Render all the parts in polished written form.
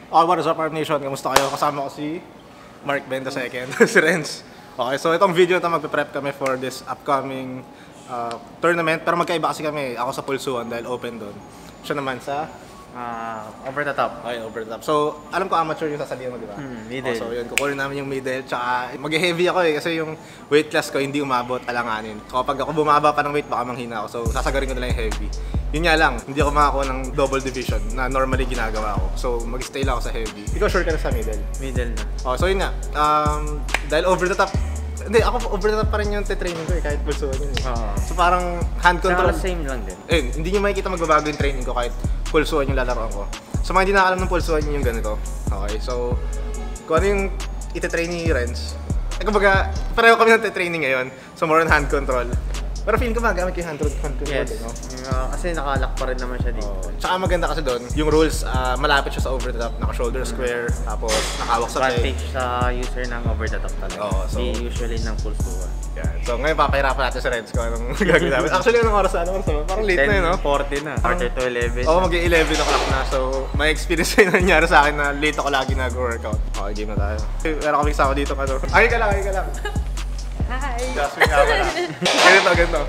Okay, what is up, Arm Nation? Kamusta kayo? Kasama ko si Mark Ben II, si Renz. Okay, so itong video ito magpe-prep kami for this upcoming tournament. Pero magkaiba kasi kami. Ako sa Pulsuan dahil open doon. Siya naman sa over the top. Okay, over the top. So, alam ko amateur yung sasabihin mo, di ba? Middle. So, yun, kukunin namin yung middle. Tsaka, mag-heavy ako kasi yung weight class ko hindi umabot, alanganin. Kapag ako bumaba pa ng weight, baka manghina ako. So, sasagarin ko na lang yung heavy. Yun nga lang, hindi ako makakuha ng double division na normally ginagawa ko. So, mag-stay lang ako sa heavy. Ikaw sure ka na sa middle? Middle na. Oh, so yun nga. Dahil over the top, hindi, ako over the top pa rin yung training ko kahit pulsuan yun So parang hand control. Saka same lang din. Hindi nyo makikita magbabago yung training ko kahit pulsuan yung lalaroan ko. So mga hindi nakakalam ng pulsuan yung ganito. Okay, so kung ano yung ititrain ni Renz, kumbaga pareho kami ng training ngayon. So more on hand control. Pero feeling ko magamit yung hand control. Yes. No? Kasi nakalock pa rin naman siya dito. Tsaka maganda kasi doon, yung rules, malapit siya sa over the top, naka-shoulder square, tapos nakawak sa play. Advantage sa user ng over the top talaga. So, usually ng pulsuan. Yeah. So ngayon papahirapan natin sa Renz kung anong gagawin namin. Actually, anong oras na? Parang late na yun, no? 10:40 na. Quarter to 11. Oo, mag-11 o'clock na. So, may experience na nangyari sa akin na late ako lagi nag-workout. Okay, game na tayo. Meron kaming sama dito. Ay ka lang. Hi! Jasmine nga pala. Ganito.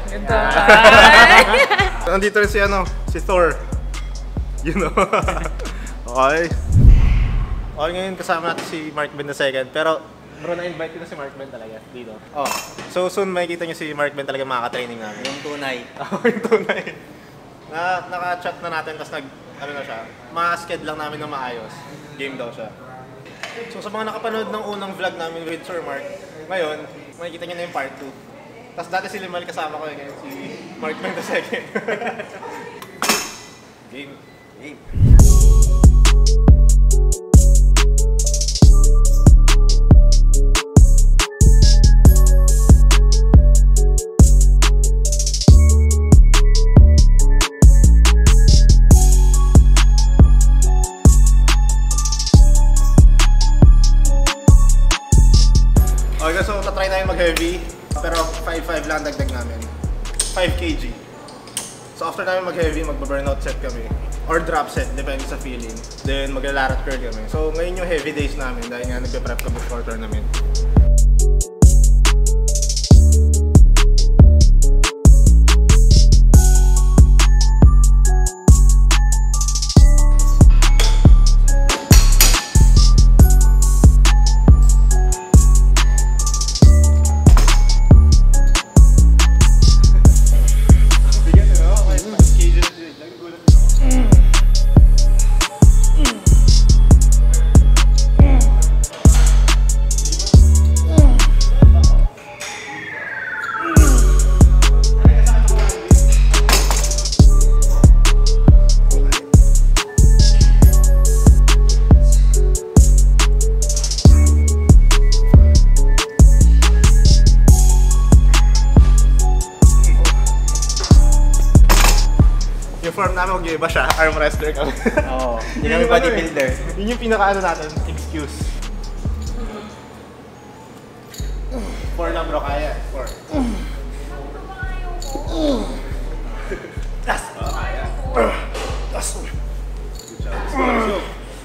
So, nandito rin si Thor. You know. Okay. Okay, ngayon kasama natin si Mark Ben II. Pero, bro, na-invite ko na si Mark Ben talaga dito. Oh. So, soon makikita niyo si Mark Ben talaga makaka-training namin. Yung tunay. Yung tunay. Naka-chat na natin, tapos na siya. Ma-sked lang namin na maayos. Game daw siya. So, sa mga nakapanood ng unang vlog namin with Sir Mark, ngayon, makikita niyo na yung part 2. Tapos dati si Limal kasama ko ngayon, si Mark Ben II. Game. Okay, so tatry tayo mag-heavy, pero 5-5 lang dagdag namin. 5 kg. So after namin mag-heavy, magba-burnout set kami. Or drop set, depende sa feeling. Then magla-larat curl kami. So ngayon yung heavy days namin dahil nga nagpe-prep kami before tournament. Yung form namin mag-iba siya, arm wrestler kami. Oo, hindi kami bodybuilder. Yun yung pinaka-ano natin, excuse. 4 lang bro, kaya. 4. Tas! Kaya. Tas! Good job.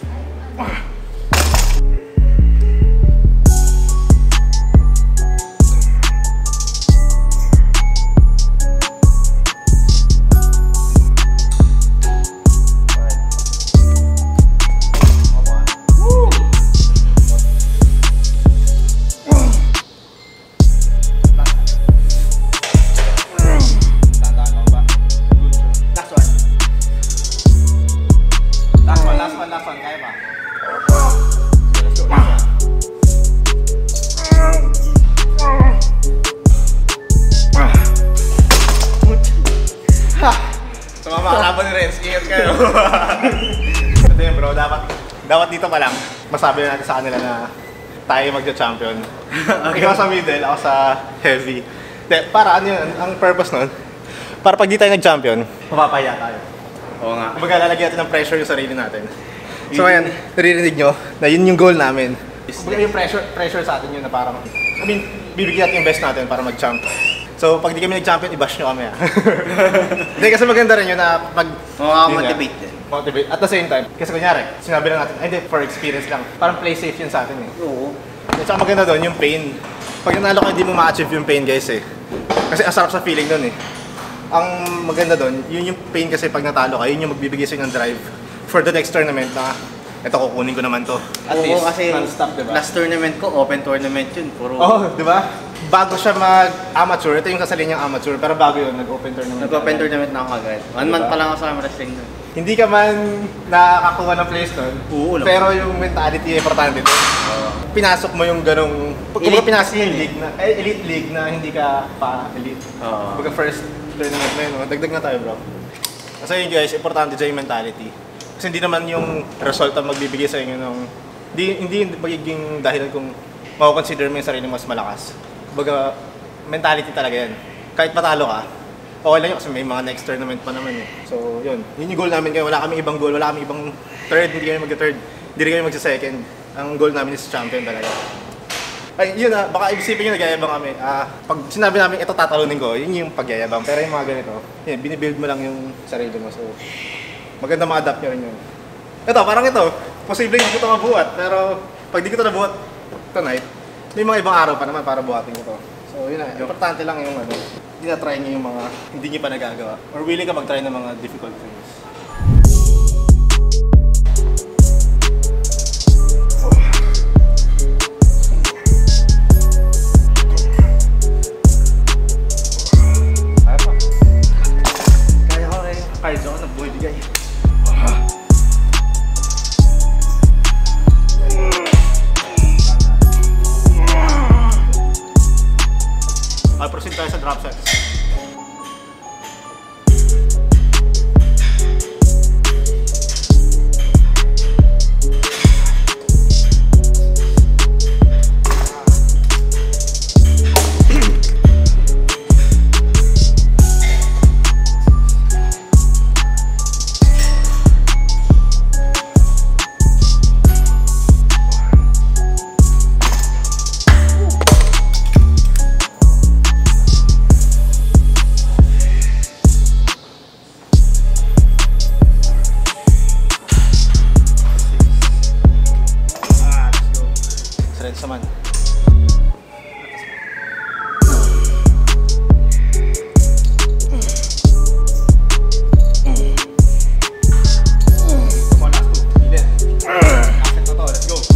Last one, kaya ba? Let's go. So mga kalaban ni Renz, ingat kayo. Ito yun bro, dapat dito pa lang masabi na natin sa kanila na tayo magja-champion. Ikaw sa middle, ako sa heavy. Para ano yun, ang purpose nun, para pag di tayo nag-champion, mapapahiya tayo. Oo nga. Kumbaga lalagyan natin ng pressure yung sarili natin. So ngayon, naririnig nyo na yun yung goal namin. Kumbaga yung pressure sa atin yun na parang, bibigyan natin yung best natin para mag-champ. So pag di kami nag-champion, i-bash nyo kami. Hindi kasi maganda rin yun na pag... Makaka-motivate din. motivate. At the same time, kasi kunyari, sinabi lang natin, ay hindi, for experience lang. Parang play safe yun sa atin eh. Oo. At saka maganda doon, yung pain. Pag nanalo ka, hindi mo ma-achieve yung pain guys eh. Kasi asarap sa feeling doon eh. Ang maganda doon, yun yung pain kasi pag natalo ka, yun yung magbibigay sa'yo ng drive for the next tournament na eto kukunin ko naman to. At Oo, least, kasi non-stop, diba? last tournament ko, open tournament yun. Puro Di ba? Bago siya mag-amateur, ito yung kasali niyang amateur, pero bago yun, nag-open tournament. nag-open tournament na ako agad. 1 month pa lang ako sa wrestling nun. Hindi ka man nakakakuha ng place doon, Oo, lang. pero yung mentality ay importante doon. Pinasok mo yung ganong, Elite kung pinasok kasi yung yun league na, elite league na hindi ka pa elite. Oo. Kumbaga first tournament mo yun, dagdag na tayo bro. Kasi yun guys, importante dyan yung mentality. Kasi hindi naman yung result ang magbibigay sa inyo ng, hindi magiging dahilan kung mako-consider mo yung sarili mas malakas. Kumbaga, mentality talaga yan. Kahit matalo ka, okay lang yun kasi may mga next tournament pa naman eh. So yun, yun yung goal namin kayo. Wala kami ibang goal, wala kami ibang third, hindi kami mag-third, hindi rin kami magsa-second. Ang goal namin is champion talaga. Ay, yun baka isipin nyo nagyayabang kami. Pag sinabi namin ito tatalunin ko, yun yung pagyayabang. Pero yung mga ganito, yun, binibuild mo lang yung sarili mo. So, maganda ma-adapt nyo rin yun. Ito, parang ito, posible hindi ko ito mabuhat. Pero pag di ko ito nabuhat tonight, may mga ibang araw pa naman para buhatin ko to. So yun na, importante lang yung hindi na-try nyo yung mga hindi nyo pa nagagawa. Or willing ka mag-try ng mga difficult things. Kaya pa. Kaya ko rin. Kaya ko nagbuhay bigay. Proceed tayo sa drop sets. Saman. Let's go.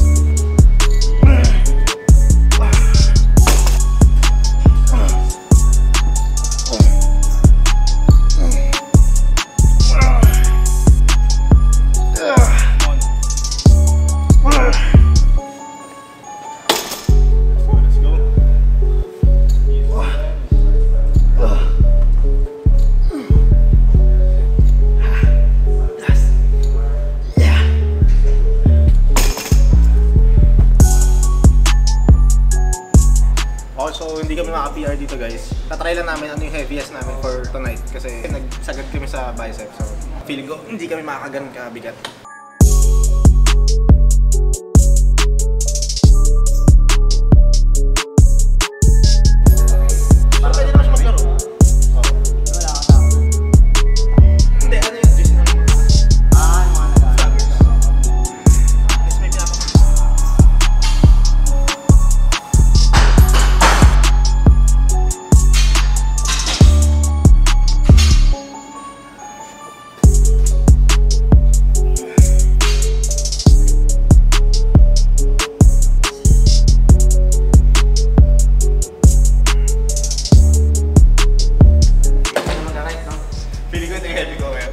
So hindi kami maka-PR dito guys. Tatry lang namin ano yung heaviest namin for tonight kasi nagsagad kami sa bicep. So feeling ko hindi kami makakaganon kabigat. Para pwede naman siya maglaro. Wala ka tao. Hindi, ano yung gist naman? Yung mga nag-aagis. Kasi may pinapakita. Feeling ko ito yung heavy ko ngayon.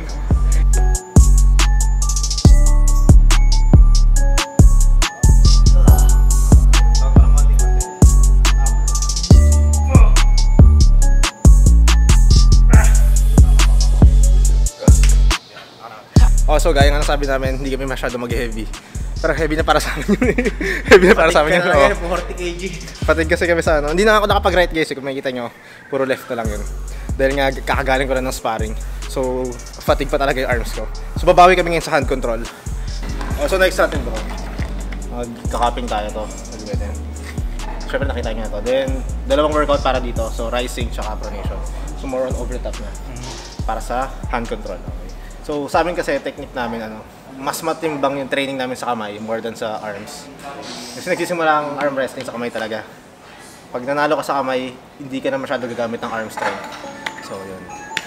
So gaya nga nasabi namin, hindi kami masyado mag-heavy. Pero heavy na para sa amin yun eh. Heavy na para sa amin yun. 40 kg. Patig kasi kami sa ano. Hindi na ako nakapag-right guys, kung makikita nyo, puro left na lang yun. Dahil nga kakagaling ko na ng sparring. So, fatigue pa talaga yung arms ko. So, babawi kami ngayon sa hand control. So, next natin bro. Kakaping tayo to. Siyempre nakita nyo na to. Then, dalawang workout para dito. So, rising tsaka pronation. So, more on over the top na. Para sa hand control. Okay. So sa amin kasi technique namin mas matimbang yung training namin sa kamay more than sa arms. Kasi nagsisimula ang arm wrestling sa kamay talaga. Pag nanalo ka sa kamay, hindi ka na masyado gagamit ng arm strength. So yun.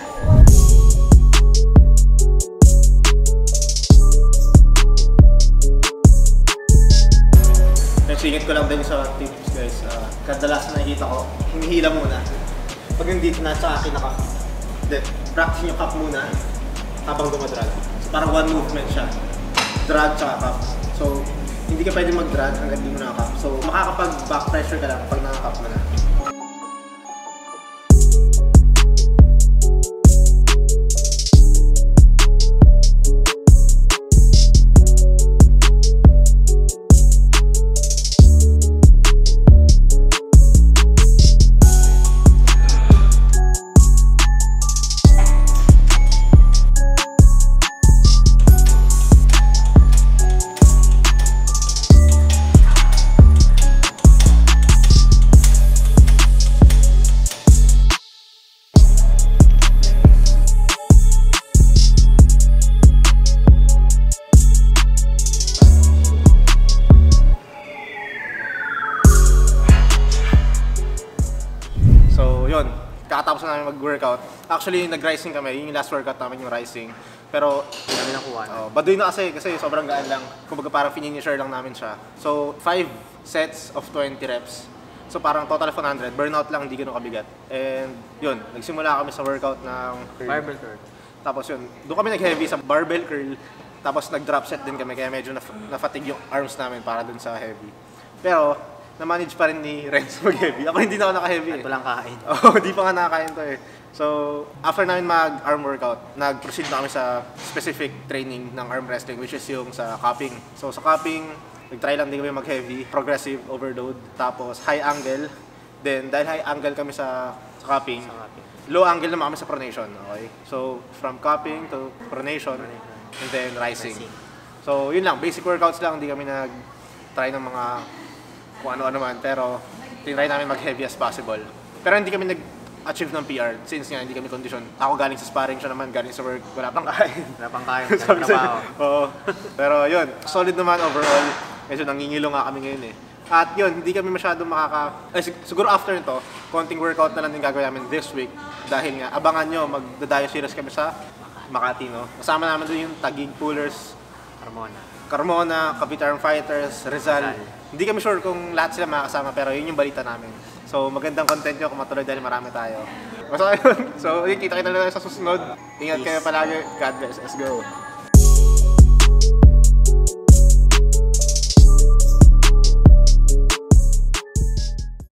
Singit ko lang din sa tips guys. Kadalasan nakikita ko, hinihila muna. Pag nandito na sa akin then practice yung cup muna habang dumadrag. So parang one movement siya. Drag tsaka cup. So hindi ka pwede mag-drag hanggang di mo nakakap. So makakapag back pressure ka lang pag nakakap mo na. Kakatapos na namin mag-workout. Actually, nag-rising kami. Yung last workout namin yung rising. Pero, Dami ng kuha. baduy na kasi sobrang gaan lang. Kumbaga parang finisher lang namin siya. So, 5 sets of 20 reps. So, parang total of 100. Burnout lang, hindi ganun kabigat. And, yun. Nagsimula kami sa workout ng Barbell curl. Tapos yun, doon kami nag-heavy sa barbell curl. Tapos nag-drop set din kami. Kaya medyo na-fatigue yung arms namin para dun sa heavy. Pero, na-manage pa rin ni Renz mag-heavy. Ako hindi na ako naka-heavy eh. At walang kain. Oo, di pa nga nakakain to eh. So, after namin mag-arm workout, nag-proceed na kami sa specific training ng arm wrestling, which is yung sa cupping. So, sa cupping, nag-try lang din kami mag-heavy, progressive overload, tapos high angle. Then, dahil high angle kami sa cupping, low angle naman kami sa pronation. Okay? So, from cupping to pronation, and then rising. So, yun lang. Basic workouts lang. Hindi kami nag-try ng mga kung ano-ano man, pero tinry namin mag-heavy as possible. Pero hindi kami nag-achieve ng PR since nga hindi kami condition. Ako galing sa sparring, siya naman galing sa work, wala pang kain. Wala pang kain. Sabi Trabaho. Oo. Pero yun, solid naman overall. Medyo nangingilo nga kami ngayon eh. At yun, hindi kami masyado siguro after nito, konting workout na lang din gagawin namin this week. Dahil nga, abangan nyo, magdadayo series kami sa Makati, no? Kasama namin doon yung Taguig Pullers, Carmona, Cavite Arm Fighters, Rizal. Hindi kami sure kung lahat sila makakasama pero yun yung balita namin. So magandang content nyo kung matuloy dahil marami tayo. Basta yun. So kita-kita lang sa susunod. Ingat kayo palagi. God bless. Let's go.